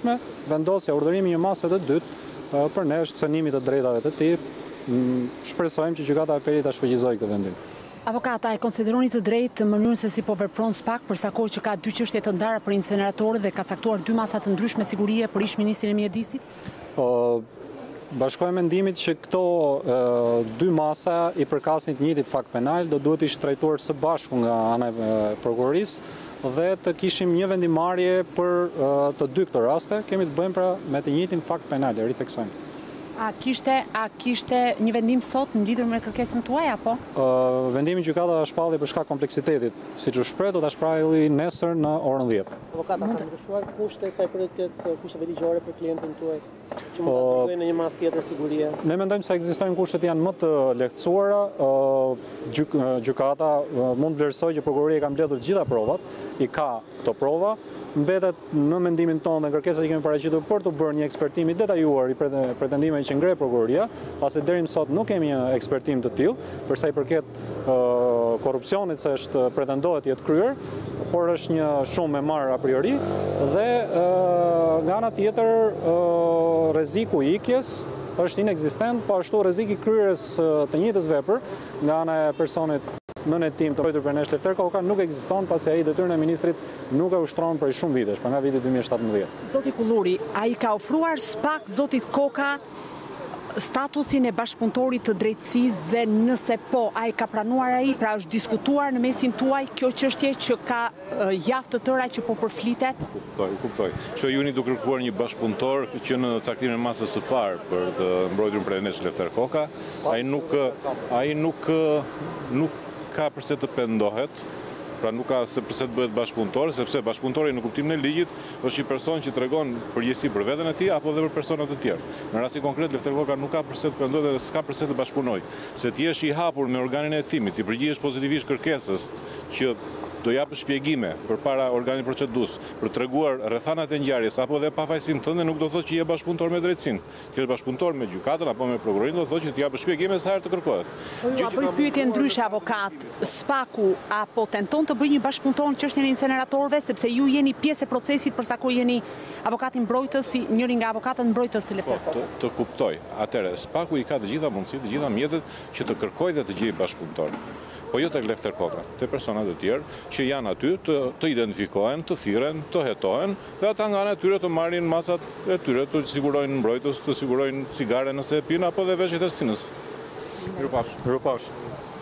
brendshme, vendosja urdhërimi një mase të dytë për ne është cënimi të drejtave të tij. Shpresojmë që gjykata e Apelit ta shfrytëzojë këtë vendim. Avokata, e konsideroni të drejtë mënyrën se si po vepron SPAK për sa kohë që ka dy çështje të ndara për inceneratorët dhe ka caktuar dy masa të ndryshme sigurie për ish-ministrin e mjedisit? Bashkoj mendimit që këto dy masa i përkasin të njëjtit fakt penal, do duhet ishte trajtuar së bashku nga ana e prokurorisë dhe të kishim një vendimarrje për të dy këto raste, kemi të bëjmë pra me të njëjtin fakt penal, e ritheksojmë. A kishte një vendim sot në lidhur me kërkesën tuaj apo? Vendimi gjykata ta shpalli për shkak kompleksitetit, siç u shpreh, do ta shpalli nesër në orën 10. Avokata, ka ndryshuar kushte sa i përket kushteve ligjore për klientin tuaj, që mund ta tregojnë në një mas tjetër sigurie? Ne mendojmë se ekzistojnë kushtet janë më të lehtësuara. Gjykata mund të vlerësojë që prokuroria ka mbledhur gjitha provat, i ka këto prova. Mbetet në mendimin tonë dhe kërkesat që kemi paraqitur për të bërë një ekspertim i detajuar i pretendimeve që ngre prokuroria, pasi deri më sot nuk kemi një ekspertim të tillë për sa i përket korrupsionit se është pretendohet jetë kryer, por është një shumë e marrë a priori dhe nga ana tjetër rreziku i ikjes është inekzistent, po ashtu rreziku i kryerjes të njëjtës vepër nga ana e personit nën hetim të mbrojtur për Lefter Koka nuk ekziston pasi ai detyrën e ministrit nuk e ushtron prej shumë vitesh, nga viti 2017. Zoti Kulluri, ai ka ofruar SPAK zotit Koka statusin e bashkëpunëtorit të drejtësisë dhe nëse po, ai ka pranuar ai, pra është diskutuar në mesin tuaj kjo çështje që ka javë të tëra që po përflitet? Kuptoj. Që juni duke kërkuar një bashkëpunëtor që në caktimin e masës së parë për të mbrojtur prej Lefter Koka, ai nuk ka përse të pendohet, pra nuk ka se përse të bëhet bashkëpunëtor, sepse bashkëpunëtori në kuptimin e ligjit është një person që tregon përgjegjësi për veten e tij apo edhe për persona të tjerë. Në rastin konkret Lefter Koka nuk ka përse të pendohet dhe s'ka përse të bashkëpunojë. Se ti je i hapur me organin e hetimit, ti përgjigjesh pozitivisht kërkesës që do japë shpjegime përpara organit procedues për treguar rrethanat e ngjarjes apo dhe pafajësinë tënde, nuk do thotë që je bashkëpunëtor me drejtësinë. Ti je bashkëpunëtor me gjykatën apo me prokurorinë, do thotë që ti japë shpjegime sa herë të kërkohet. Ju bëj pyetje ndryshe, avokat. SPAK-u apo tenton të bëjë një bashkëpunëtor në çështjen e inceneratorëve, sepse ju jeni pjesë e procesit për sa kohë jeni avokati mbrojtës, njëri nga avokatët mbrojtës të Lefter Kokës. Të kuptoj. Atëherë SPAK-u i ka të gjitha mundësitë, të gjitha mjetet që të kërkojë dhe të gjejë bashkëpunëtor. Po jo tek Lefter Koka, te personat e tjerë që janë aty të identifikohen, të thirren, të hetohen dhe ata nga ana e tyre të marrin masat e tyre, të sigurojnë mbrojtës, të sigurojnë cigare nëse e pinë apo dhe veshjet e stinës. Mirupafsh.